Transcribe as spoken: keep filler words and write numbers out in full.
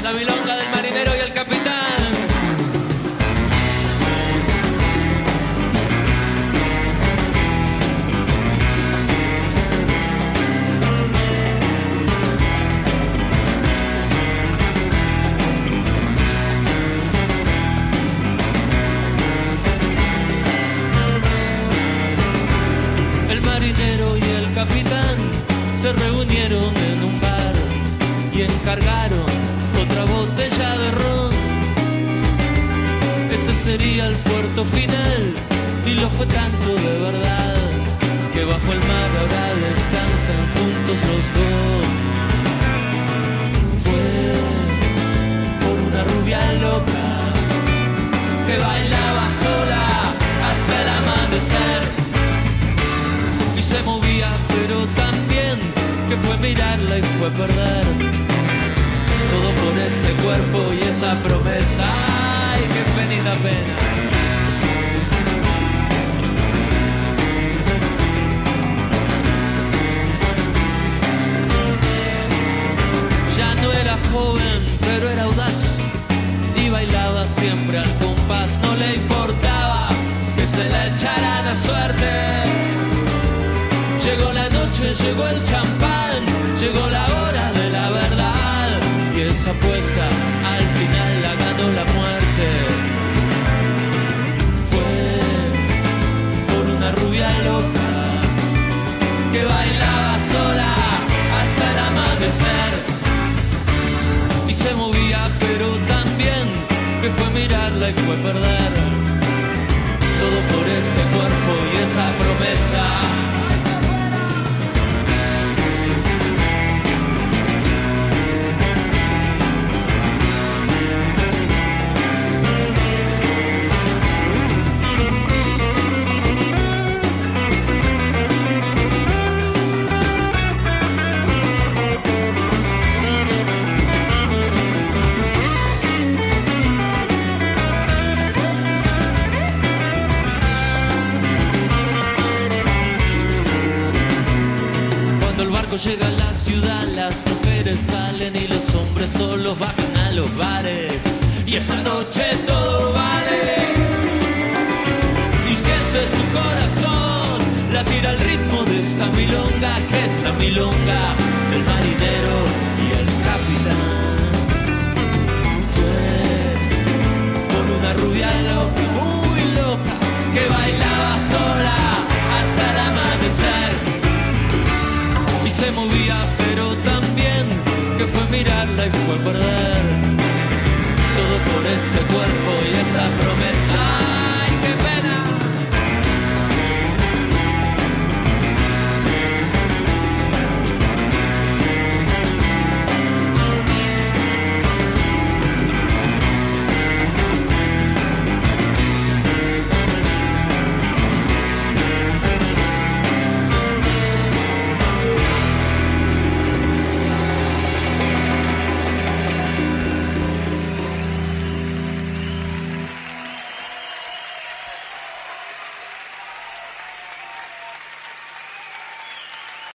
la milonga del marinero y el capitán. El marinero y el capitán se reunieron en un bar y encargaron otra botella de ron. Ese sería el puerto final y lo fue tanto de verdad que bajo el mar ahora descansan juntos los dos. Fue por una rubia loca que bailaba sola hasta el amanecer y se movía pero también que fue mirarla y fue perder todo por ese cuerpo y esa promesa. Ay, qué penita pena. Ya no era joven, pero era audaz y bailaba siempre al compás. No le importaba que se la echaran a suerte. Llegó la noche, llegó el champán, llegó la hora de la verdad y esa apuesta al final la ganó la muerte. Fue por una rubia loca que bailaba sola hasta el amanecer y se movía pero también que fue mirarla y fue perder todo por ese cuerpo y esa promesa. Llega a la ciudad, las mujeres salen y los hombres solos bajan a los bares y esa noche todo vale y sientes tu corazón latir al ritmo de esta milonga que es la milonga del marinero y el capitán. Fue por una rubia loca, muy loca, que bailaba sola hasta el amanecer se movía pero también que fue mirarla y fue perder todo por ese cuerpo y esa promesa.